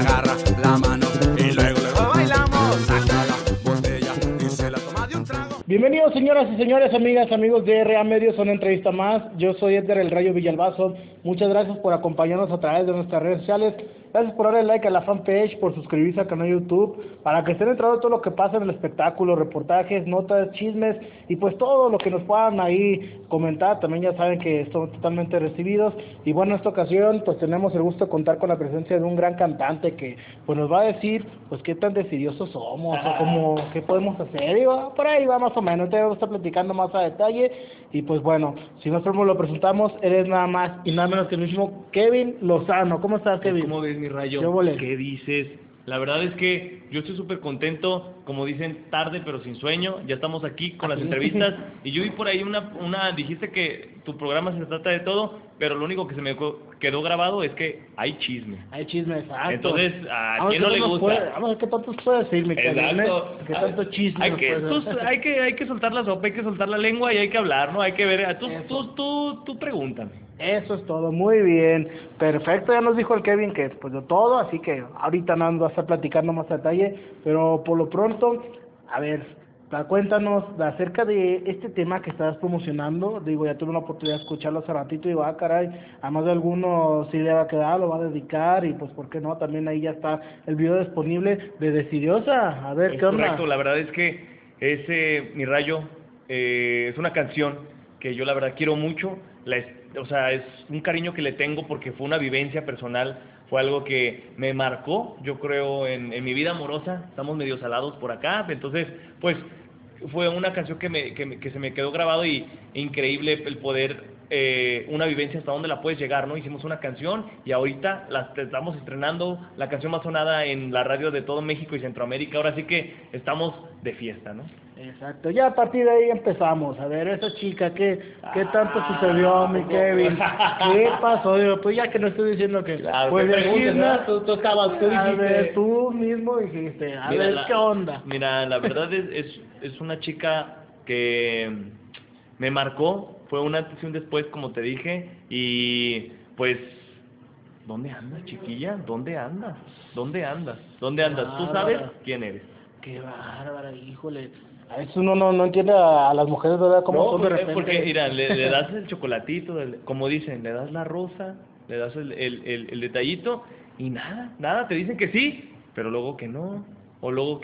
agarra la mano y luego bailamos. Saca la botella y se la toma de un trago. Bienvenidos señoras y señores, amigas, amigos de RA Medios, a una entrevista más. Yo soy Edgar El Rayo Villalbazo. Muchas gracias por acompañarnos a través de nuestras redes sociales. Gracias por darle like a la fanpage, por suscribirse al canal de YouTube, para que estén enterados de todo lo que pasa en el espectáculo, reportajes, notas, chismes y pues todo lo que nos puedan ahí comentar. También ya saben que son totalmente recibidos. Y bueno, en esta ocasión pues tenemos el gusto de contar con la presencia de un gran cantante que pues nos va a decir pues qué tan decidiosos somos o como qué podemos hacer. Y va, por ahí va más o menos, te vamos a estar platicando más a detalle. Y pues bueno, si nosotros lo presentamos, él es nada más y nada menos que el mismo Kevin Lozano. ¿Cómo estás, Kevin? ¿Cómo ves, mi Rayo? ¿Qué dices? La verdad es que yo estoy súper contento, como dicen, tarde pero sin sueño. Ya estamos aquí con las entrevistas. Y yo vi por ahí dijiste que tu programa se trata de todo, pero lo único que se me quedó grabado es que hay chisme. Hay chisme, exacto. Entonces, ¿a quién no le gusta? Vamos a ver qué tanto puede decir, mi Kevin. Exacto. Qué tanto chisme. Hay que soltar la sopa, hay que soltar la lengua y hay que hablar, ¿no? Hay que ver. Tú pregúntame. Eso es todo, muy bien, perfecto. Ya nos dijo el Kevin que pues de todo, así que ahorita no va a estar platicando más a detalle, pero por lo pronto, a ver, cuéntanos acerca de este tema que estás promocionando. Digo, ya tuve una oportunidad de escucharlo hace ratito y digo, caray, a más de alguno sí le va a quedar, lo va a dedicar y pues por qué no, también ahí ya está el video disponible de Decidiosa. A ver, ¿qué onda? Correcto, la verdad es que mi Rayo, es una canción que yo la verdad quiero mucho. O sea, es un cariño que le tengo porque fue una vivencia personal, fue algo que me marcó, yo creo, en mi vida amorosa. Estamos medio salados por acá, entonces, pues, fue una canción que se me quedó grabado y increíble el poder, una vivencia hasta donde la puedes llegar, ¿no? Hicimos una canción y ahorita la estamos estrenando, la canción más sonada en la radio de todo México y Centroamérica. Ahora sí que estamos de fiesta, ¿no? Exacto, ya a partir de ahí empezamos. A ver, esa chica, ¿qué tanto sucedió, mi Kevin? ¿Qué pasó? Digo, pues ya que no estoy diciendo que... Claro, pues tú estabas, tú dijiste... A ver, tú mismo dijiste, ¿qué onda? Mira, la verdad es una chica que me marcó, fue un antes y un después, como te dije, y pues... ¿Dónde andas, chiquilla? ¿Dónde andas? ¿Dónde andas? ¿Dónde andas? ¿Tú sabes quién eres? Qué bárbara, híjole. A veces uno no entiende a las mujeres, ¿verdad? Cómo son de repente. Porque, mira, le das el chocolatito, como dicen, le das la rosa, le das el detallito, y nada, te dicen que sí, pero luego que no. O luego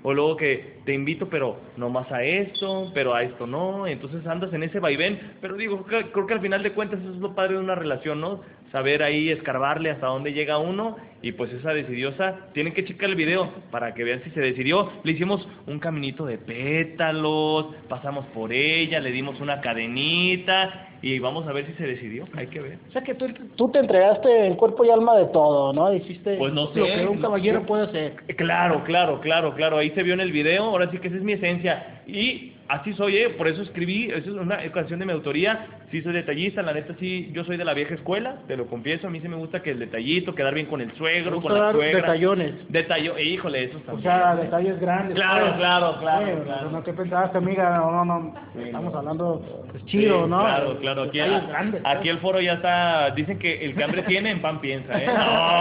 que te invito, pero no más a esto, pero a esto no. Entonces andas en ese vaivén. Pero digo, creo que al final de cuentas eso es lo padre de una relación, ¿no? Saber ahí escarbarle hasta dónde llega uno. Y pues esa decidiosa, tienen que checar el video para que vean si se decidió. Le hicimos un caminito de pétalos, pasamos por ella, le dimos una cadenita y vamos a ver si se decidió. Hay que ver. O sea que tú te entregaste en cuerpo y alma de todo, ¿no? Hiciste pues no sé, lo que un caballero puede hacer. Claro. Ahí se vio en el video. Ahora sí que esa es mi esencia. Y así soy, por eso escribí. Esa es una canción de mi autoría. Sí soy detallista, la neta sí, yo soy de la vieja escuela, te lo confieso. A mí sí me gusta que el detallito, quedar bien con el suegro, con la suegra. Detallones. Híjole, eso también. O sea, detalles grandes. Claro. No, ¿qué pensaste, amiga? No. Sí, estamos hablando, pues chido, sí, ¿no? Claro. Aquí el foro ya está, dicen que el que hambre tiene, en pan piensa, ¿eh?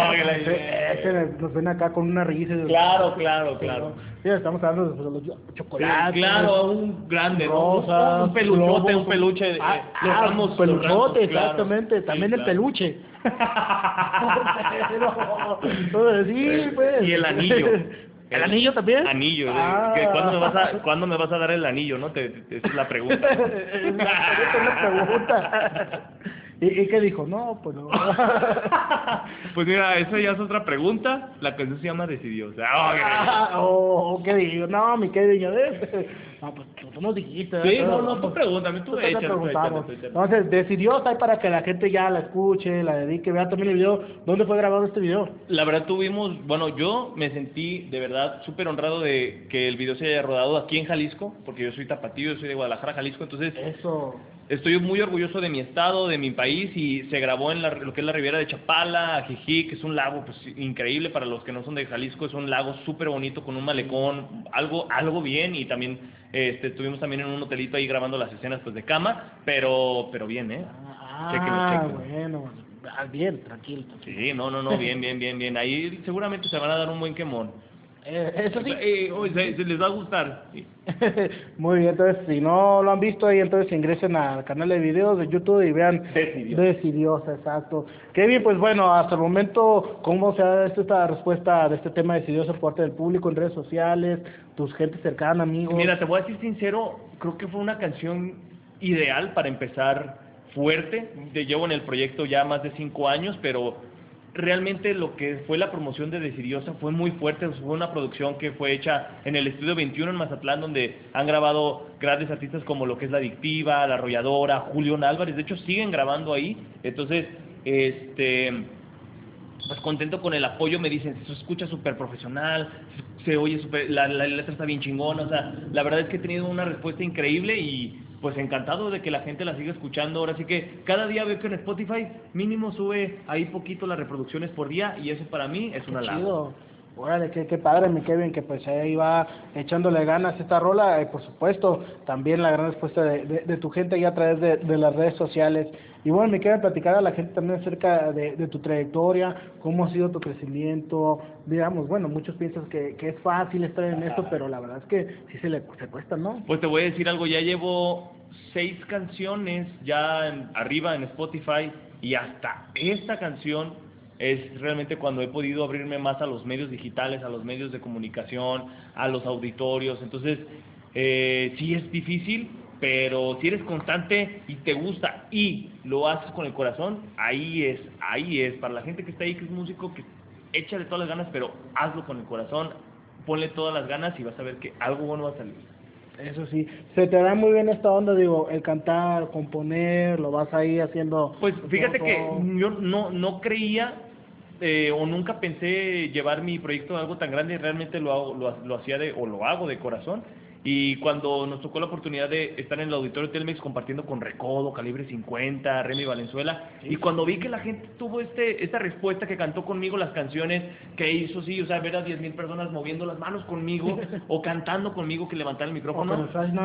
No, nos ven acá con una risa. Claro. Sí, estamos hablando de los chocolates. Claro, un grande, rosas, ¿no? Un peluchote, un peluche. Los peluchotes, exactamente, claro, también el peluche. Sí, pues. Y el anillo. ¿El anillo también? Anillo. ¿Cuándo me vas a dar el anillo, no? Esa es la pregunta. Esa es la pregunta. ¿Y qué dijo? No, pues no. Pues mira, esa ya es otra pregunta. La canción se llama Decidiosa. ¿Qué digo? No, mi querido. No, pues tú nos dijiste. Sí, no, tú pregúntame, tú échale. Entonces, Decidiosa, para que la gente ya la escuche, la dedique, vea también el video. ¿Dónde fue grabado este video? La verdad yo me sentí de verdad súper honrado de que el video se haya rodado aquí en Jalisco, porque yo soy tapatío, yo soy de Guadalajara, Jalisco, entonces... Eso... Estoy muy orgulloso de mi estado, de mi país, y se grabó en lo que es la Riviera de Chapala, Ajijic, que es un lago pues increíble para los que no son de Jalisco. Es un lago súper bonito con un malecón, algo bien, y también estuvimos también en un hotelito ahí grabando las escenas pues de cama, pero bien, Bueno, Bien, tranquilo. Sí, no, bien. Ahí seguramente se van a dar un buen quemón. Eso sí. Se les va a gustar. Sí. Muy bien, entonces si no lo han visto ahí, entonces ingresen al canal de videos de YouTube y vean Decidiosa, exacto. Kevin, pues bueno, hasta el momento, ¿cómo se ha dado esta respuesta de este tema Decidiosa por parte del público en redes sociales, tus gente cercana, amigos? Mira, te voy a decir sincero, creo que fue una canción ideal para empezar fuerte. Llevo en el proyecto ya más de 5 años, pero realmente lo que fue la promoción de Decidiosa fue muy fuerte. Fue una producción que fue hecha en el Estudio 21 en Mazatlán, donde han grabado grandes artistas como lo que es La Adictiva, La Arrolladora, Julián Álvarez. De hecho, siguen grabando ahí. Entonces, pues contento con el apoyo. Me dicen, se escucha súper profesional, se oye súper, la letra está bien chingona. O sea, la verdad es que he tenido una respuesta increíble y pues encantado de que la gente la siga escuchando. Ahora sí que cada día veo que en Spotify mínimo sube ahí poquito las reproducciones por día, y eso para mí es un halago. Órale, qué padre, mi Kevin, que pues ahí va echándole ganas esta rola. Por supuesto, también la gran respuesta de tu gente ahí a través de las redes sociales. Y bueno, me queda platicar a la gente también acerca de tu trayectoria, cómo ha sido tu crecimiento. Digamos, bueno, muchos piensan que es fácil estar en esto, pero la verdad es que sí se cuesta, ¿no? Pues te voy a decir algo, ya llevo 6 canciones ya arriba en Spotify, y hasta esta canción es realmente cuando he podido abrirme más a los medios digitales, a los medios de comunicación, a los auditorios. Entonces, sí es difícil, pero si eres constante y te gusta y lo haces con el corazón, ahí es. Para la gente que está ahí, que es músico, que échale todas las ganas, pero hazlo con el corazón, ponle todas las ganas y vas a ver que algo bueno va a salir. Eso sí, se te da muy bien esta onda, digo, el cantar, componer, lo vas ahí haciendo. Pues fíjate que yo no creía o nunca pensé llevar mi proyecto a algo tan grande. Realmente lo hago de corazón. Y cuando nos tocó la oportunidad de estar en el auditorio Telmex compartiendo con Recodo, Calibre 50, Remy Valenzuela, y cuando vi que la gente tuvo esta respuesta, que cantó conmigo las canciones, que hizo, sí, o sea, ver a 10,000 personas moviendo las manos conmigo o cantando conmigo, que levantaran el micrófono.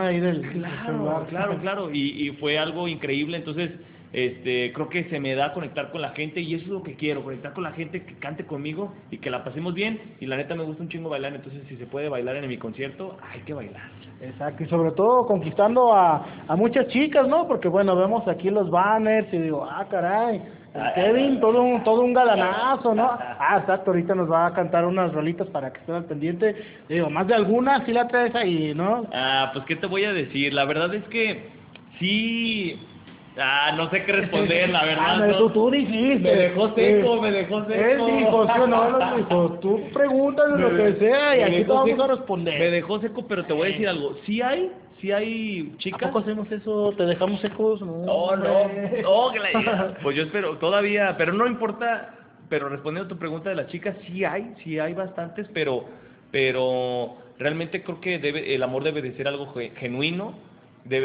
Claro, y fue algo increíble. Entonces, creo que se me da conectar con la gente, y eso es lo que quiero, conectar con la gente, que cante conmigo y que la pasemos bien. Y la neta me gusta un chingo bailar, entonces si se puede bailar en mi concierto, hay que bailar. Exacto, y sobre todo conquistando a muchas chicas, ¿no? Porque bueno, vemos aquí los banners y digo, caray, Kevin, todo un galanazo, ¿no? Exacto, ahorita nos va a cantar unas rolitas para que estén al pendiente. Digo, más de alguna sí la traes ahí, ¿no? Pues qué te voy a decir, la verdad es que sí. No sé qué responder, la verdad. Tú dijiste. Me dejó seco. Él dijo, sí o no, lo dijo. Tú pregúntale lo que sea y aquí te vamos a responder. Me dejó seco, pero te voy a decir algo. Sí hay chicas. ¿A poco hacemos eso? ¿Te dejamos secos? No, que la diga. Pues yo espero, todavía, pero no importa. Pero respondiendo a tu pregunta de las chicas, sí hay bastantes, pero realmente creo que el amor debe de ser algo genuino.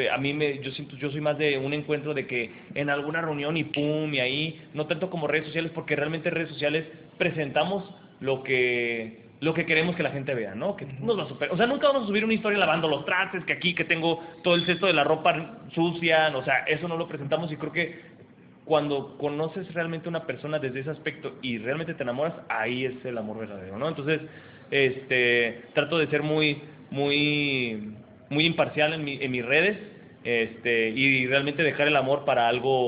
Yo soy más de un encuentro de que en alguna reunión y pum, y ahí, no tanto como redes sociales, porque realmente en redes sociales presentamos lo que queremos que la gente vea, ¿no? Que nos va a superar. O sea, nunca vamos a subir una historia lavando los trastes, que aquí, que tengo todo el cesto de la ropa sucia, o sea, eso no lo presentamos. Y creo que cuando conoces realmente una persona desde ese aspecto y realmente te enamoras, ahí es el amor verdadero, ¿no? Entonces, trato de ser muy imparcial en mis redes, y realmente dejar el amor para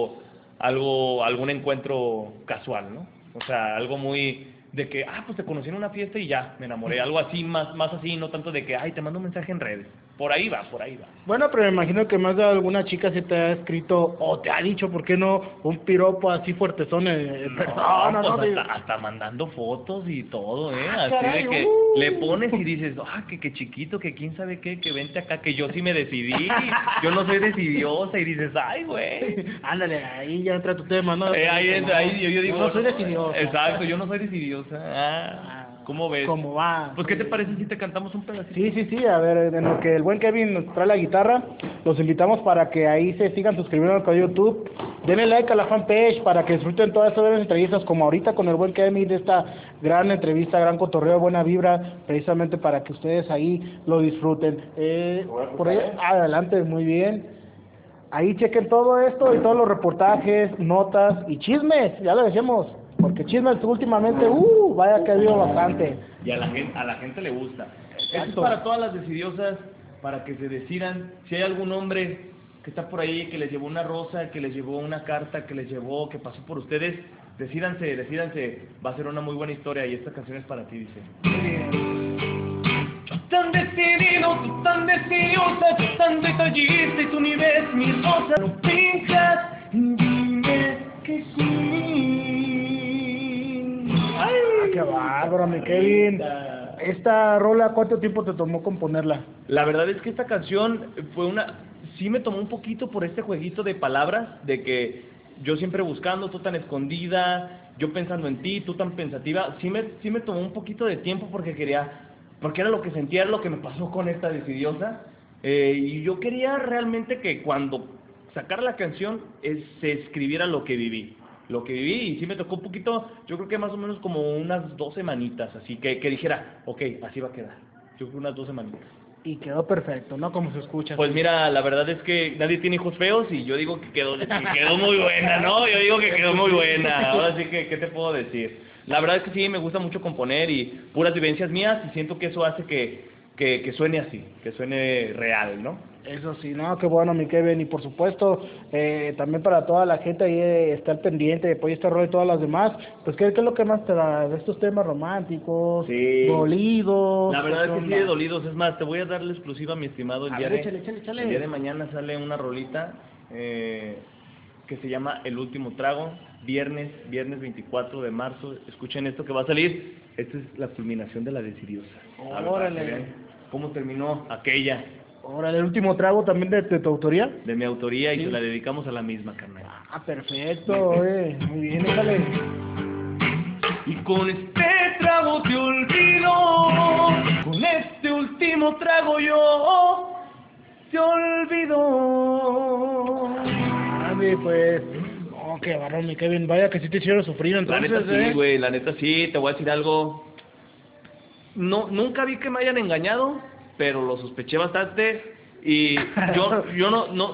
algún encuentro casual, ¿no? O sea, algo muy de que, pues te conocí en una fiesta y ya, me enamoré, algo así, más así, no tanto de que, te mando un mensaje en redes. Por ahí va. Bueno, pero me imagino que más de alguna chica se te ha escrito o te ha dicho, ¿por qué no? Un piropo así fuertezón en persona, ¿no? Hasta mandando fotos y todo, así caray, de que le pones y dices, que chiquito, que quién sabe qué, que vente acá, que yo sí me decidí, yo no soy decidiosa, y dices, güey. Ándale, ahí ya entra tu tema, ¿no? Ahí yo digo, no soy decidiosa. Exacto, yo no soy decidiosa. ¿Cómo ves? ¿Cómo va? Pues, ¿qué te parece si te cantamos un pedacito? Sí, a ver, en lo que el buen Kevin nos trae la guitarra, los invitamos para que ahí se sigan suscribiendo al canal de YouTube, denle like a la fanpage para que disfruten todas estas entrevistas, como ahorita con el buen Kevin, de esta gran entrevista, gran cotorreo, buena vibra, precisamente para que ustedes ahí lo disfruten. Por ahí, adelante, muy bien. ahí chequen todo esto y todos los reportajes, notas y chismes, ya lo decíamos, porque chismes últimamente, vaya que ha habido bastante. Y a la gente le gusta. Esto es Exacto. para todas las decidiosas, para que se decidan. Si hay algún hombre que está por ahí, que les llevó una rosa, que les llevó una carta, que pasó por ustedes, decídanse. Va a ser una muy buena historia y esta canción es para ti, dice. Tan decidido, tú tan decidiosa, tú tan detallista y tú ni ves mi rosa. No finjas, dime que sí. ¡Ay! Qué bárbaro, mi Kevin. Esta rola, ¿cuánto tiempo te tomó componerla? La verdad es que esta canción sí me tomó un poquito por este jueguito de palabras, de que yo siempre buscando, tú tan escondida, yo pensando en ti, tú tan pensativa, sí me tomó un poquito de tiempo porque era lo que sentía, era lo que me pasó con esta decidiosa, y yo quería realmente que cuando sacara la canción se escribiera lo que viví, y sí me tocó un poquito, yo creo que más o menos como unas 2 semanitas, así que dijera, ok, así va a quedar, yo creo unas 2 semanitas. Y quedó perfecto, ¿no? Como se escucha. Pues mira, la verdad es que nadie tiene hijos feos y yo digo que quedó muy buena, ¿no? Yo digo que quedó muy buena. Ahora sí que, ¿qué te puedo decir? La verdad es que sí, me gusta mucho componer y puras vivencias mías y siento que eso hace que suene así, que suene real, ¿no? Eso sí, no, qué bueno, mi Kevin, y por supuesto, también para toda la gente ahí estar pendiente de Pollo este rollo y todas las demás, pues ¿qué es lo que más te da de estos temas románticos, Sí. dolidos? La verdad es que sí, onda? de dolidos, es más, te voy a dar la exclusiva, mi estimado, A ver, échale. el día de mañana sale una rolita que se llama El Último Trago, viernes 24 de marzo, escuchen esto que va a salir, esta es la culminación de la decidiosa. A ver, para que Órale. vean cómo terminó aquella. Ahora, el último trago también de tu autoría. De mi autoría y Sí. se la dedicamos a la misma, carnal. Ah, perfecto, muy bien, échale. Y con este trago te olvido, con este último trago yo te olvido. Ande, pues, oh, qué barro, mi Kevin, vaya que sí te hicieron sufrir La entonces, neta sí, güey, la neta sí, te voy a decir algo. No, nunca vi que me hayan engañado, pero lo sospeché bastante. Y yo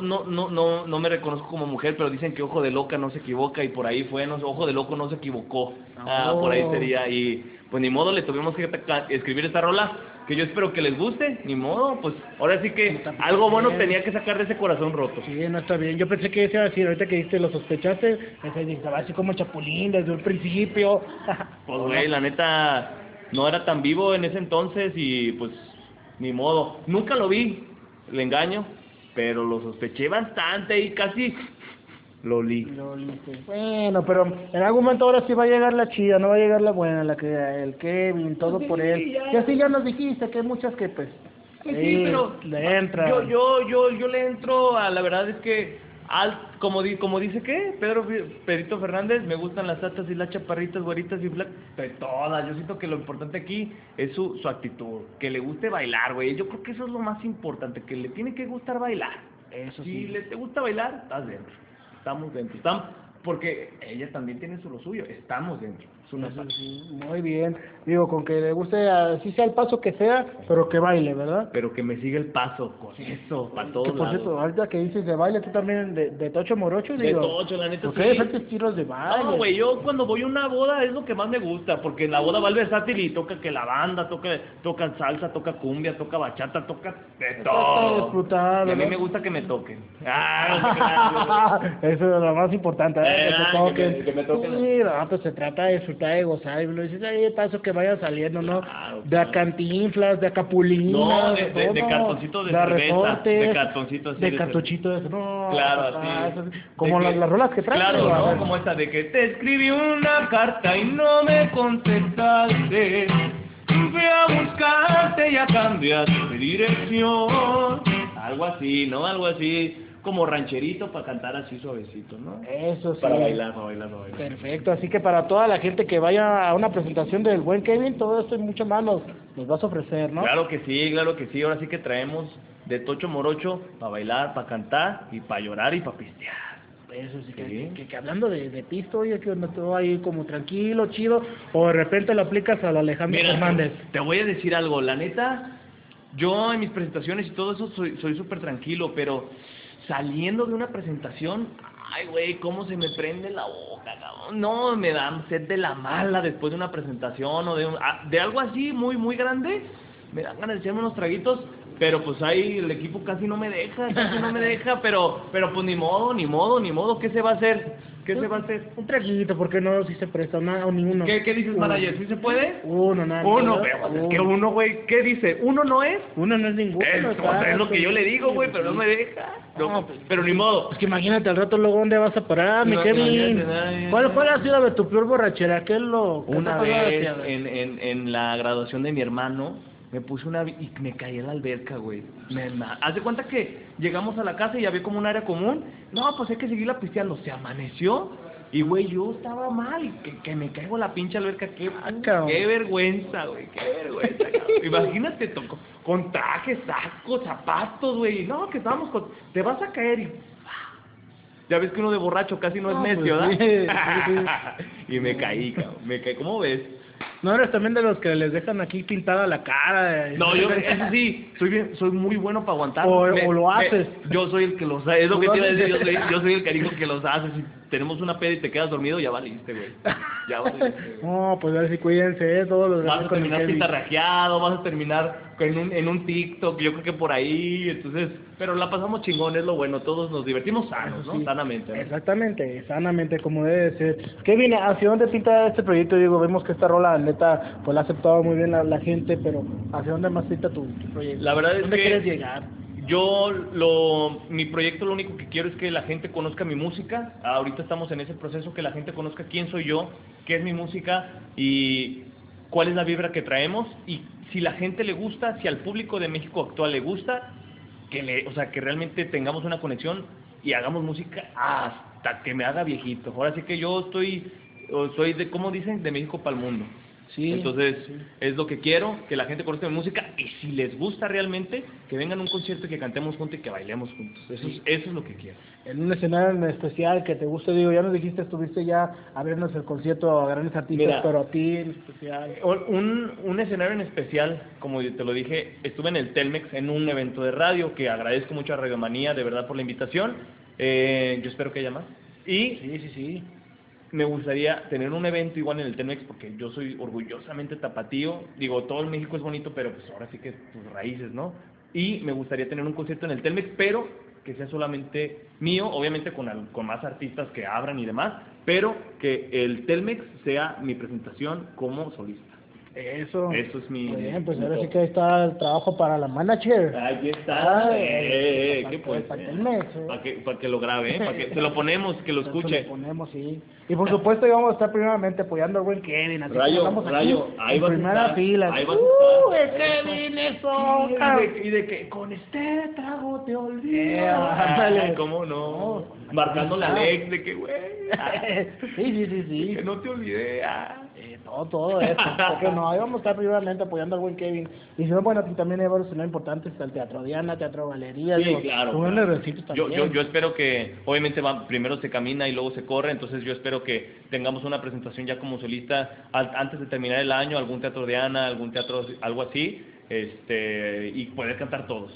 no me reconozco como mujer, pero dicen que ojo de loca no se equivoca y por ahí fue, no, ojo de loco no se equivocó. Por ahí sería y pues ni modo, le tuvimos que escribir esta rola que yo espero que les guste, ni modo, pues ahora sí que algo bueno tenía que sacar de ese corazón roto. Sí, no está bien. Yo pensé que iba a decir, ahorita que dijiste, lo sospechaste, estaba así como Chapulín desde un principio. Pues güey, la neta no era tan vivo en ese entonces y pues ni modo. Nunca lo vi, le engaño, pero lo sospeché bastante y casi lo olí. Bueno, pero en algún momento ahora sí va a llegar la chida, no va a llegar la buena, el Kevin, todo por él. ya. Y así ya nos dijiste que hay muchas que pues Sí, pero le entran. yo le entro a la verdad es que como dice ¿qué? Pedrito Fernández, me gustan las altas y las chaparritas, güeritas y flacas, de todas. Yo siento que lo importante aquí es su actitud, que le guste bailar, güey. Yo creo que eso es lo más importante, que le tiene que gustar bailar. Eso Si sí. le te gusta bailar, estás dentro. Estamos dentro. Porque ella también tiene lo suyo. Estamos dentro. Es una Eso parte. sí, muy bien. Digo, con que le guste, así sea el paso que sea, pero que baile, ¿verdad? Pero que me siga el paso con eso, para todos Que por lados. cierto, ahorita que dices de baile, tú también de Tocho Morocho, De digo. tocho, la neta, porque sí. hay diferentes tiros de baile. No, güey, yo cuando voy a una boda es lo que más me gusta, porque en la boda va el versátil y toca que la banda, toca salsa, toca cumbia, toca bachata, toca de Para todo. disfrutar, Y a mí ¿verdad? me gusta que me toquen. Ah, Eso es lo más importante, que te toquen. que me toquen. Sí, no, pues se trata de disfrutar, de gozar, y lo dices ahí, paso que vaya saliendo, ¿no? Claro, De claro. a Cantinflas, de a Capulinas, No, de todo, cartoncito de a cerveza, resortes, de cartoncito así de de cartoncito de no, Claro, papá, así. eso sí. Como De que- las rolas que traes. Claro, a ¿no? ver. Como esta de que te escribí una carta y no me contestaste. Fui a buscarte y a cambiar de dirección. Algo así, ¿no? Algo así, como rancherito para cantar así suavecito, ¿no? Eso sí. Para bailar. Perfecto, así que para toda la gente que vaya a una presentación del buen Kevin, todo esto y mucho más nos vas a ofrecer, ¿no? Claro que sí. Ahora sí que traemos de Tocho Morocho para bailar, para cantar y para llorar y para pistear. Eso sí, Sí. que hablando de pisto, oye, que ando todo ahí como tranquilo, chido, o de repente lo aplicas a la Alejandro Mira, Fernández. te voy a decir algo, la neta, yo en mis presentaciones y todo eso soy súper tranquilo, pero saliendo de una presentación, ay, güey, cómo se me prende la boca, cabrón. No, me da sed de la mala después de una presentación o de algo así muy, muy grande. Me dan ganas de echarme unos traguitos, pero pues ahí el equipo casi no me deja, pero pues ni modo, ¿qué se va a hacer? ¿Qué se va a hacer? Un traguito, porque no, si se presta nada o ninguno. ¿Qué dices, manager? ¿Sí se puede? Uno, nada. Uno, pero es que uno, güey, ¿qué dice? ¿Uno no es? Uno no es ninguno. Es lo que yo le digo, güey, pero no me deja. No, pero ni modo. Es que imagínate al rato luego dónde vas a parar, mi No, Kevin. imagínate, ¿Cuál ha sido de tu peor borrachera? ¿Qué es lo que Una te ha pasado vez a ti? en la graduación de mi hermano, me puse y me caí en la alberca, güey. Haz de cuenta que llegamos a la casa y había como un área común. No, pues hay que seguirla pisteando. Se amaneció y, güey, yo estaba mal. Que me caigo a la pinche alberca. Qué vergüenza, güey. Qué vergüenza, cabrón. Imagínate, con trajes, sacos, zapatos, güey. No, que estábamos con... Te vas a caer y... Ya ves que uno de borracho casi no es necio, pues, ¿verdad? sí. Y me caí, cabrón. ¿Cómo ves? ¿No eres también de los que les dejan aquí pintada la cara? No, yo eso sí, soy muy bueno para aguantar. O lo haces. Yo soy el que los hace, es lo que te iba a decir, yo soy el cariño que los hace. Si tenemos una peda y te quedas dormido, ya valiste, güey. Ya valiste. No, pues a ver si cuídense, todos los Vas a con el terminar Kevin. pintarrajeado, vas a terminar en un TikTok, yo creo que por ahí, entonces, pero la pasamos chingón, es lo bueno, todos nos divertimos sanos, ¿no? Sí. Sanamente, ¿no? Exactamente, sanamente, como debe ser. Kevin, ¿hacia dónde pinta este proyecto? Digo, vemos que esta rola, neta, pues la ha aceptado muy bien la gente, pero ¿hacia dónde más pinta tu proyecto? La verdad es ¿Dónde que quieres llegar? Mi proyecto lo único que quiero es que la gente conozca mi música. Ahorita estamos en ese proceso, que la gente conozca quién soy yo, qué es mi música y cuál es la vibra que traemos. Y si la gente le gusta, si al público de México actual le gusta, o sea, que realmente tengamos una conexión y hagamos música hasta que me haga viejito. Ahora sí que yo soy de, ¿cómo dicen? De México para el mundo. Sí. Entonces, es lo que quiero, que la gente conozca mi música y si les gusta realmente, que vengan a un concierto y que cantemos juntos y que bailemos juntos. Eso es lo que quiero. En un escenario en especial que te guste, digo, ya nos dijiste, estuviste ya a vernos el concierto a grandes artistas, Mira, pero a ti en especial. Un escenario en especial, como te lo dije, estuve en el Telmex en un evento de radio, que agradezco mucho a Radiomanía, de verdad, por la invitación. Yo espero que haya más. Y Sí. me gustaría tener un evento igual en el Telmex, porque yo soy orgullosamente tapatío. Digo, todo el México es bonito, pero pues ahora sí que tus raíces, ¿no? Y me gustaría tener un concierto en el Telmex, pero que sea solamente mío, obviamente con más artistas que abran y demás, pero que el Telmex sea mi presentación como solista. Eso es mi... Muy bien, pues ahora sí que ahí está el trabajo para la manager. Ahí está. ¿Qué pues? Para el mes, Para que lo grabe, para que se lo ponemos, que lo escuche. Lo ponemos, sí. Y por supuesto íbamos a estar primeramente apoyando al buen Kevin. Así que estamos aquí ahí en vas a primera estar, fila. ahí vas a estar. Kevin, eso. Y de que con este trago te olvido. Ándale. ¿Cómo no? Marcándole a Alex de que, güey. Sí. Que no te olvidé. Todo eso. Porque no, ahí vamos a estar primeramente apoyando al buen Kevin. Y si no, bueno, aquí también hay varios escenarios importantes. Está el Teatro Diana, Teatro Galería. Sí, digo, claro. Con unos recitos también. Yo espero que, obviamente, primero se camina y luego se corre, entonces yo espero que tengamos una presentación ya como solista antes de terminar el año, algún Teatro Diana, algún teatro, algo así, y poder cantar todos.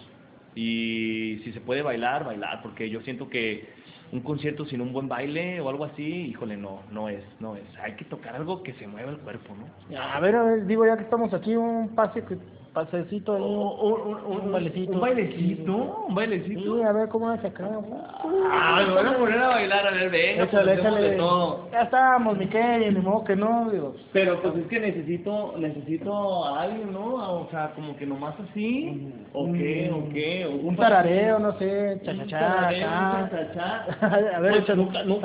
Y si se puede bailar, porque yo siento que un concierto sin un buen baile o algo así, híjole, no es. Hay que tocar algo que se mueva el cuerpo, ¿no? A ver, digo, ya que estamos aquí, un pasecito ahí, un bailecito. ¿Un bailecito? Sí, a ver cómo es acá. Me van a poner a bailar, a ver, venga, pues, hacemos de todo. Ya estamos, mi Kevin, ni modo que no, digo. Pero pues es que necesito a alguien, ¿no? O sea, como que nomás así, ¿o qué? Un tarareo, no sé, chachachá, cha. A ver, Pues, échale.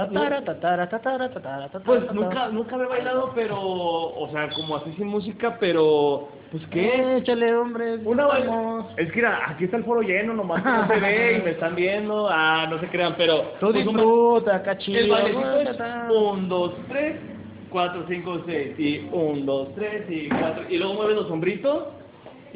Pues nunca me he bailado, pero, o sea, como así sin música, pero, pues qué. Échale, hombre. Vamos. Es que mira, aquí está el foro lleno, nomás que no se ve y me están viendo, no se crean, pero... Tú disfruta, acá chido. El bailecito es 1, 2, 3, 4, 5, 6, y 1, 2, 3, y 4, y luego mueves los hombritos,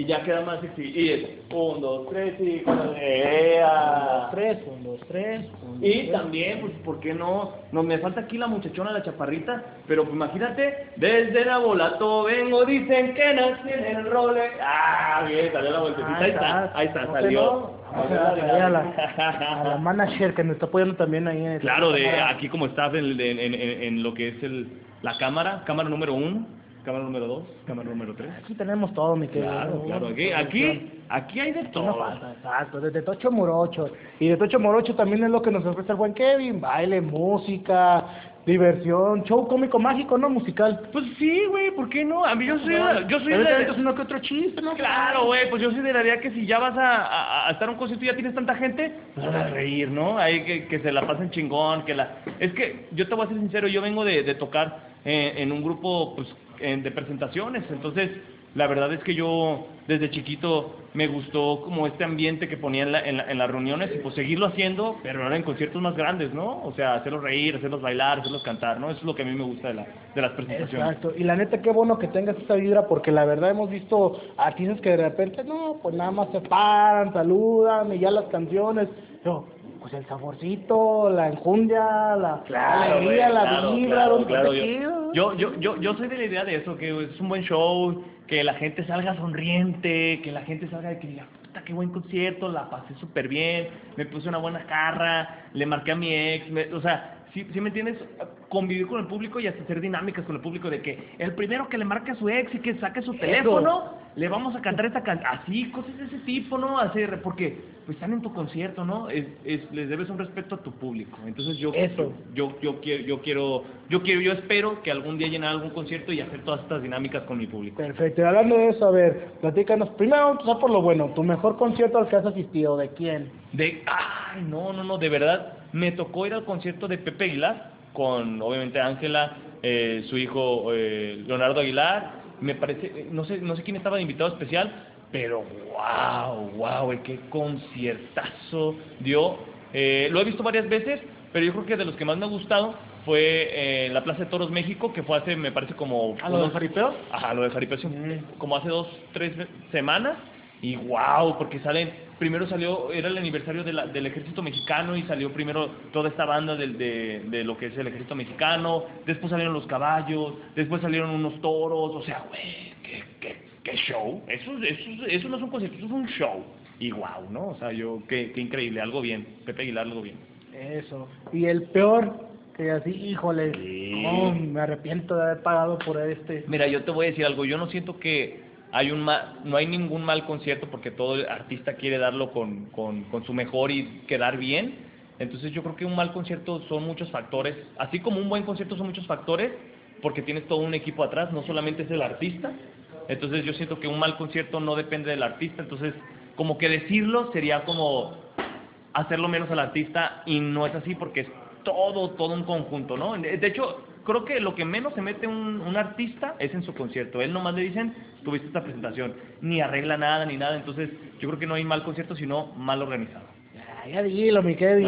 y ya queda más sexy. Y es 1, 2, 3 y con la 3, 1, 2, 3. Y también, pues, ¿por qué no? No me falta aquí la muchachona, la chaparrita, pero pues, imagínate, desde Nabolato vengo, dicen que nací en el role. Ah, bien, salió la vueltecita, ahí está, No, salió. a la manager que nos está apoyando también ahí en el... Claro, de aquí como está en lo que es la cámara número 1, cámara número 2, cámara número 3. Aquí tenemos todo, mi querido. Claro, aquí hay de todo. No falta, exacto, desde Tocho Morocho. Y de Tocho Morocho también es lo que nos ofrece el buen Kevin: baile, música, diversión, show cómico mágico, ¿no? Musical. Pues sí, güey, ¿por qué no? A mí yo soy Pero de es uno que otro chiste, ¿no? Claro, güey, pues yo soy de la idea que si ya vas a estar a un concierto y ya tienes tanta gente, pues vas a reír, ¿no? Ahí que se la pasen chingón, Es que, yo te voy a ser sincero, yo vengo de tocar en un grupo, pues, de presentaciones, entonces, la verdad es que yo, desde chiquito, me gustó como este ambiente que ponía en las reuniones y pues seguirlo haciendo, pero ahora en conciertos más grandes, ¿no? O sea, hacerlos reír, hacerlos bailar, hacerlos cantar, ¿no? Eso es lo que a mí me gusta de las presentaciones. Exacto, y la neta qué bueno que tengas esa vibra, porque la verdad hemos visto artistas que de repente, no, pues nada más se paran, saludan y ya las canciones, yo, pues el saborcito, la enjundia, la alegría, la vibra, claro. Yo soy de la idea de eso, que es un buen show, que la gente salga sonriente, que la gente salga de que diga, puta, qué buen concierto, la pasé súper bien, me puse una buena jarra, le marqué a mi ex, o sea, ¿sí me entiendes? Convivir con el público y hasta hacer dinámicas con el público de que el primero que le marque a su ex y que saque su teléfono, le vamos a cantar esta canción, así, cosas de ese tipo, ¿no? Hacer, porque pues están en tu concierto, ¿no? Les debes un respeto a tu público. Entonces yo espero que algún día llenar algún concierto y hacer todas estas dinámicas con mi público. Perfecto, y hablando de eso, a ver, platícanos, primero vamos a empezar por lo bueno, tu mejor concierto al que has asistido, ¿de quién? No, de verdad, me tocó ir al concierto de Pepe Aguilar, con obviamente Ángela, su hijo Leonardo Aguilar, me parece, no sé quién estaba de invitado especial, pero wow, qué conciertazo dio. Lo he visto varias veces, pero yo creo que de los que más me ha gustado fue en la Plaza de Toros México, que fue hace, me parece como... ¿A lo del jaripeo? Ajá, lo del jaripeo, como hace 2, 3 semanas, y wow, porque primero salió, era el aniversario del Ejército Mexicano, y salió primero toda esta banda de lo que es el Ejército Mexicano, después salieron los caballos, después salieron unos toros, o sea, güey, qué show, eso no es un concierto, eso es un show, y wow, ¿no? O sea, qué increíble, algo bien, Pepe Aguilar, algo bien. Eso, y el peor, que así, híjole, Sí. no, me arrepiento de haber pagado por este. Mira, yo te voy a decir algo, yo no siento que no hay ningún mal concierto, porque todo el artista quiere darlo con su mejor y quedar bien. Entonces yo creo que un mal concierto son muchos factores, así como un buen concierto son muchos factores, porque tienes todo un equipo atrás, no solamente es el artista. Entonces yo siento que un mal concierto no depende del artista, entonces como que decirlo sería como hacerlo menos al artista, y no es así, porque es todo un conjunto, ¿no? De hecho, creo que lo que menos se mete un artista es en su concierto. Él nomás le dicen, tuviste esta presentación, ni arregla nada, ni nada. Entonces, yo creo que no hay mal concierto, sino mal organizado. Ya dilo, mi Kevin.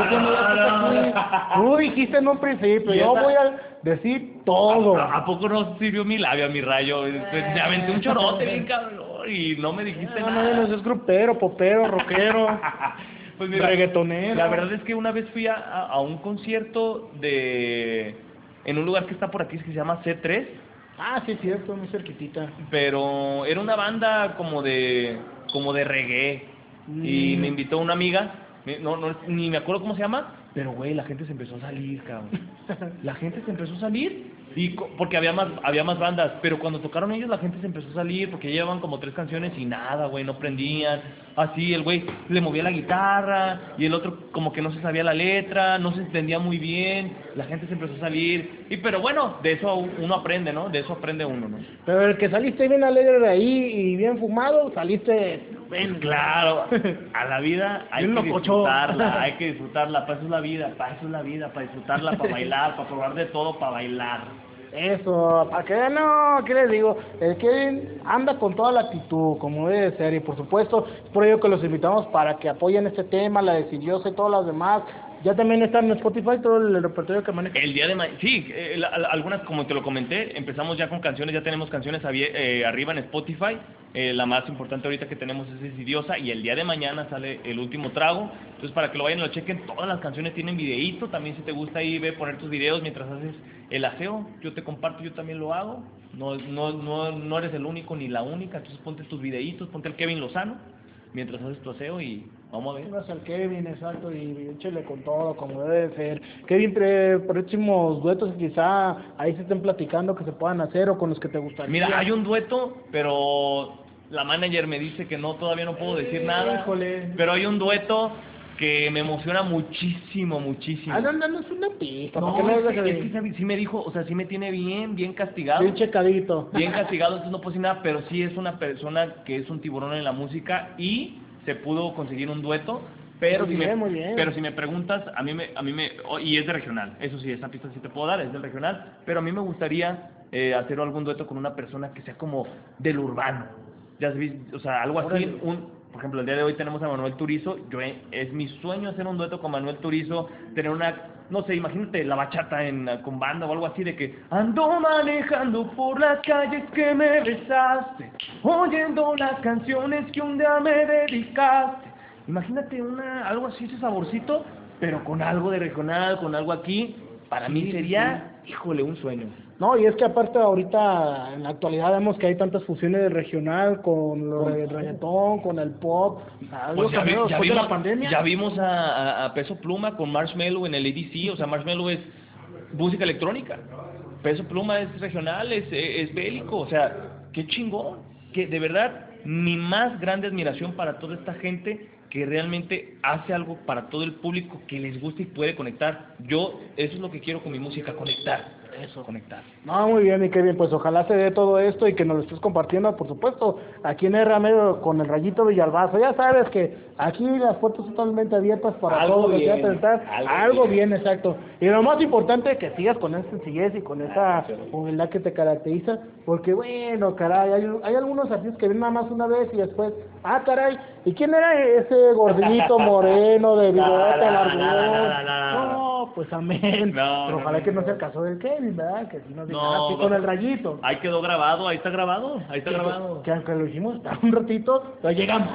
Tú dijiste en un principio, yo voy a decir todo. ¿A poco no sirvió mi labio, mi rayo? Me aventé un chorote bien cabrón y no me dijiste nada. No, es grupero, popero, rockero. Pues mira, reggaetonero. La verdad es que una vez fui a un concierto en un lugar que está por aquí, que se llama C3. Ah, sí, es cierto, muy cerquitita. Pero era una banda como de reggae. Y me invitó una amiga, ni me acuerdo cómo se llama, pero güey, la gente se empezó a salir, cabrón. La gente se empezó a salir, porque había más bandas, pero cuando tocaron ellos la gente se empezó a salir, porque llevaban como 3 canciones y nada, güey, no prendían. Así, el güey le movía la guitarra, y el otro como que no se sabía la letra, no se entendía muy bien, la gente se empezó a salir, pero bueno, de eso uno aprende, ¿no? De eso aprende uno, ¿no? Pero el que saliste bien alegre de ahí y bien fumado, saliste... Pues claro, a la vida hay que disfrutarla, para eso es la vida, para disfrutarla, para bailar, para probar de todo, para bailar. Eso, para que no, ¿qué les digo? El Kevin anda con toda la actitud, como debe ser, y por supuesto, es por ello que los invitamos para que apoyen este tema, la decidiosa y todas las demás, Ya también está en Spotify todo el repertorio que maneja. El día de mañana, sí, algunas, como te lo comenté, empezamos ya con canciones, ya tenemos canciones arriba en Spotify. La más importante ahorita que tenemos es Decidiosa, y el día de mañana sale El Último Trago. Entonces, para que lo vayan y lo chequen, todas las canciones tienen videíto. También, si te gusta ahí, ve poner tus videos mientras haces el aseo. Yo te comparto, yo también lo hago. No eres el único ni la única. Entonces, ponte tus videitos, ponte el Kevin Lozano mientras haces tu aseo y vamos a ver. Pongas al Kevin, exacto, y échale con todo, como debe de ser. Kevin, próximos duetos que quizá ahí se estén platicando que se puedan hacer o con los que te gustaría. Mira, hay un dueto, pero la manager me dice que no, todavía no puedo decir nada. Híjole. Pero hay un dueto que me emociona muchísimo. No es una pista. No, ¿por qué me es dejas que ahí? sí me dijo, o sea, sí me tiene bien castigado. Bien checadito. Bien castigado, entonces no puedo decir nada, pero sí es una persona que es un tiburón en la música y se pudo conseguir un dueto. Pero Muy bien. pero si me preguntas, y es de regional, eso sí, esa pista sí te puedo dar, es del regional, pero a mí me gustaría hacer algún dueto con una persona que sea como del urbano, ya sabes, o sea, algo así, por ejemplo, el día de hoy tenemos a Manuel Turizo. Es mi sueño hacer un dueto con Manuel Turizo, tener no sé, imagínate la bachata con banda o algo así, de que ando manejando por las calles que me besaste, oyendo las canciones que un día me dedicaste. Imagínate algo así, ese saborcito, pero con algo de regional, con algo aquí. Para mí sería, híjole, un sueño. No, y es que aparte ahorita en la actualidad vemos que hay tantas fusiones de regional con lo del reggaetón, con el pop, algo Pues cambió después de la pandemia. ya vimos a Peso Pluma con Marshmello en el EDC, o sea, Marshmello es música electrónica, Peso Pluma es regional, es bélico, o sea, qué chingón, que de verdad, mi más grande admiración para toda esta gente que realmente hace algo para todo el público que les gusta y puede conectar. Eso es lo que quiero con mi música, conectar. Conectar. No, muy bien, mi Kevin, pues ojalá se dé todo esto y que nos lo estés compartiendo, por supuesto, aquí en R Medio con el Rayito Villalbazo. Ya sabes que aquí las puertas son totalmente abiertas para Algo todo lo que bien, quieras pensar. Algo bien, exacto. Y lo más importante es que sigas con esa sencillez y con esa humildad que te caracteriza, porque bueno, caray, hay algunos artistas que ven nada más una vez y después, caray, ¿y quién era ese gordito moreno de bigote largón? No, pues amén. Pero ojalá que no sea el caso del Kevin, ¿verdad? Que si nos digan así con el Rayito. Ahí quedó grabado, ahí está grabado. Que aunque lo hicimos para un ratito, pero llegamos.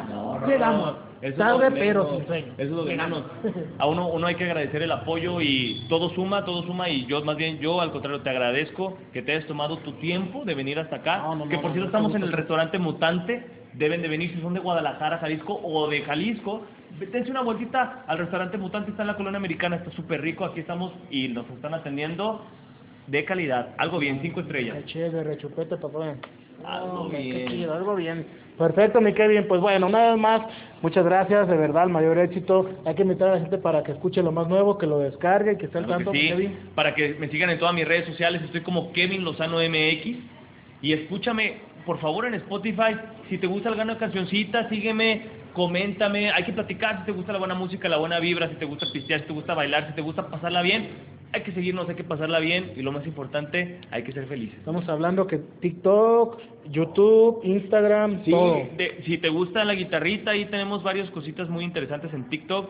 Tarde, pero sin sueño. Eso es lo que menos. A uno hay que agradecer el apoyo y todo suma, y yo al contrario te agradezco que te hayas tomado tu tiempo de venir hasta acá, que por cierto estamos en el restaurante Mutante, deben de venir si son de Guadalajara, Jalisco o de Jalisco, dense una vueltita al restaurante Mutante, está en la Colonia Americana, está súper rico, aquí estamos y nos están atendiendo de calidad, algo bien, 5 estrellas. Chévere, chupete, papá. Algo bien. Qué chido, algo bien. Perfecto, mi Kevin. Pues bueno, una vez más, muchas gracias, de verdad, el mayor éxito. Hay que invitar a la gente para que escuche lo más nuevo, que lo descargue, que esté al tanto, sí, Kevin. para que me sigan en todas mis redes sociales, estoy como Kevin Lozano MX. Y escúchame, por favor, en Spotify, si te gusta alguna cancioncita, sígueme, coméntame, hay que platicar si te gusta la buena música, la buena vibra, si te gusta pistear, si te gusta bailar, si te gusta pasarla bien. Hay que seguirnos, hay que pasarla bien y lo más importante, hay que ser felices. Estamos hablando que TikTok, YouTube, Instagram, Sí, todo. si te gusta la guitarrita, ahí tenemos varias cositas muy interesantes en TikTok.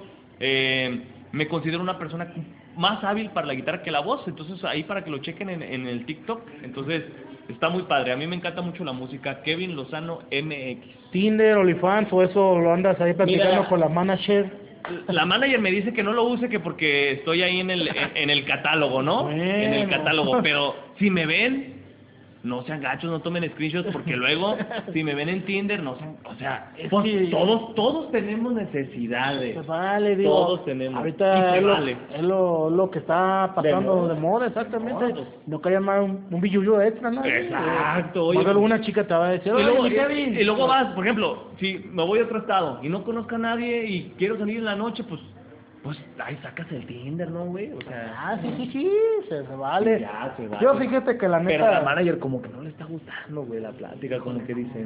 Me considero una persona más hábil para la guitarra que la voz, entonces ahí para que lo chequen en el TikTok. Entonces está muy padre, a mí me encanta mucho la música. Kevin Lozano MX. Tinder, OnlyFans, o eso lo andas ahí platicando con la manager. La manager me dice que no lo use, que porque estoy ahí en el catálogo, ¿no? Bueno. En el catálogo, pero si me ven, no sean gachos, no tomen screenshots, porque luego, si me ven en Tinder, no sean, o sea, pues que todos tenemos necesidades. Pues vale, digo, Todos tenemos. ahorita Y es lo que está pasando de moda, exactamente. No, pues. No quería más un billullo extra, ¿no? Exacto, Oye, oye. alguna chica te va a decir, Y luego vas, por ejemplo, si me voy a otro estado y no conozco a nadie y quiero salir en la noche, pues ahí sacas el Tinder, ¿no, güey? O sea, sí, se vale. Ya, se vale. Yo fíjate que la neta... pero la manager como que no le está gustando, güey, la plática, como que dice,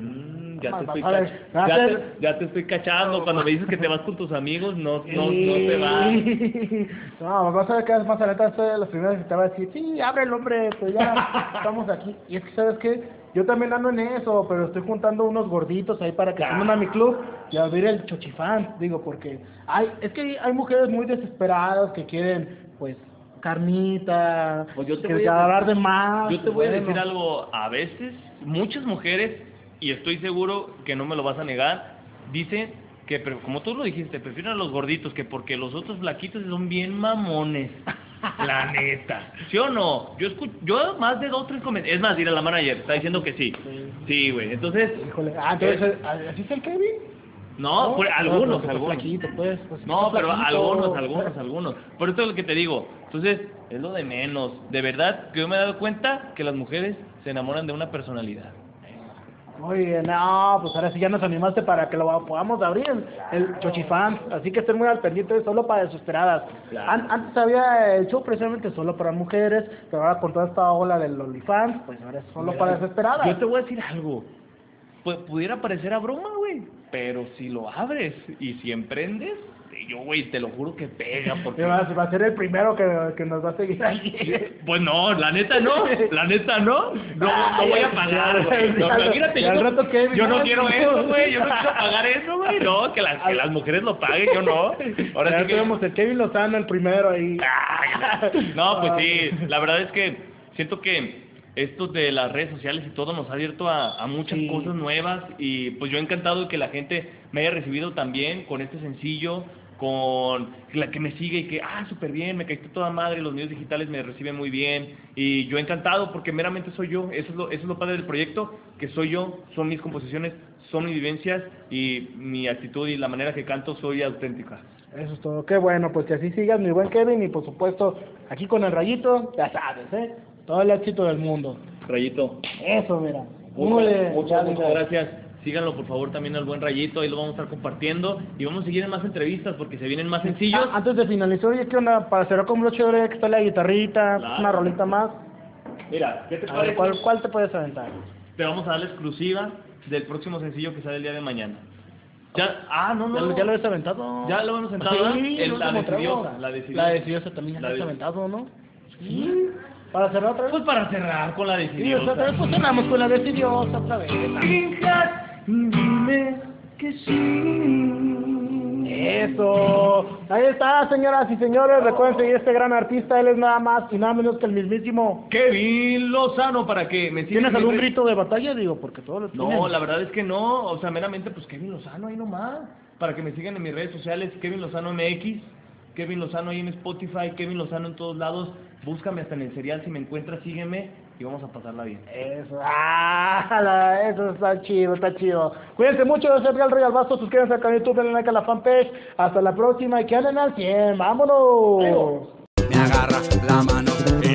ya te estoy cachando, cuando me dices que te vas con tus amigos, no te vas. No, vas a ver que más adelante las primeras que te va a decir, sí, abre el hombre, pues ya estamos aquí. Y es que, ¿sabes qué? Yo también ando en eso, pero estoy juntando unos gorditos ahí para que se unan a mi club y abrir el Chochifans, digo, porque es que hay mujeres muy desesperadas que quieren, pues, carnita, Pues yo te que voy a hablar de más. Yo te voy a bueno. decir algo, a veces muchas mujeres, y estoy seguro que no me lo vas a negar, dicen que, pero como tú lo dijiste, prefieren a los gorditos, que porque los otros flaquitos son bien mamones. La neta. ¿Sí o no? Yo más de 2, 3 comentarios. Es más, mira, la manager está diciendo que sí. Sí, güey. Entonces. Híjole, entonces, ¿así es el Kevin? No, pues, algunos, pues, algunos. Flaquito, pues, No, pero flaquito. algunos. Por eso es lo que te digo. Entonces, es lo de menos. De verdad, que yo me he dado cuenta que las mujeres se enamoran de una personalidad. Muy bien, no, pues ahora sí ya nos animaste para que lo podamos abrir, el Chochifans, así que estén muy al pendiente, solo para desesperadas. Claro. Antes había hecho precisamente solo para mujeres, pero ahora con toda esta ola del OnlyFans, pues ahora es solo para desesperadas. Yo te voy a decir algo. Pues pudiera parecer a broma, güey. Pero si lo abres y si emprendes, yo, güey, te lo juro que pega. Porque Va a ser el primero que nos va a seguir ahí. pues no, la neta no. La neta no. No voy a pagar, güey. No, imagínate, yo no quiero eso, güey. Yo no quiero pagar eso, güey. No, que las mujeres lo paguen, yo no. Ahora sí que vemos el Kevin Lozano, el primero ahí. No, pues sí. La verdad es que siento que esto de las redes sociales y todo nos ha abierto a muchas cosas nuevas y pues yo encantado de que la gente me haya recibido también con este sencillo, con la que me sigue y que, súper bien, me caíste toda madre, los medios digitales me reciben muy bien y yo encantado porque meramente soy yo, eso es lo padre del proyecto, que soy yo, son mis composiciones, son mis vivencias y mi actitud y la manera que canto soy auténtica. Eso es todo, qué bueno, pues que así sigas mi buen Kevin y por supuesto aquí con el Rayito, ya sabes, todo el éxito del mundo. Rayito. Eso, mira. Muchas gracias. Síganlo por favor también al buen Rayito, ahí lo vamos a estar compartiendo y vamos a seguir en más entrevistas porque se vienen más sencillos. Antes de finalizar, oye, ¿qué onda? Para cerrar con broche de oro, que está la guitarrita, Claro. una rolita más. Mira, ¿qué te A ver, parece? ¿cuál te puedes aventar? Te vamos a dar la exclusiva del próximo sencillo que sale el día de mañana. Ya, no. ¿Ya lo has aventado? Ya lo hemos aventado. Sí, La último decidiosa, trago. la decidiosa. La decidiosa también ya La la has de- aventado, ¿no? Sí. ¿Para cerrar otra vez? Pues para cerrar con la Sí, decidiosa. otra vez pues cerramos con la decidiosa otra vez. Dime que sí. Eso. Ahí está, señoras y señores. Recuerden seguir a este gran artista. Él es nada más y nada menos que el mismísimo. Kevin Lozano, para que me sigan ¿Tienes en algún mis redes- grito de batalla? Digo, porque todos los No, tienen. la verdad es que no, o sea, meramente pues Kevin Lozano ahí nomás, para que me sigan en mis redes sociales, Kevin Lozano MX, Kevin Lozano ahí en Spotify, Kevin Lozano en todos lados, búscame hasta en el serial, si me encuentras sígueme y vamos a pasarla bien. Eso, eso está chido, está chido. Cuídense mucho, yo soy Edgar Royal Basto, suscríbanse al canal de YouTube, denle like a la fanpage. Hasta la próxima y que anden al 100, vámonos. Me agarra la mano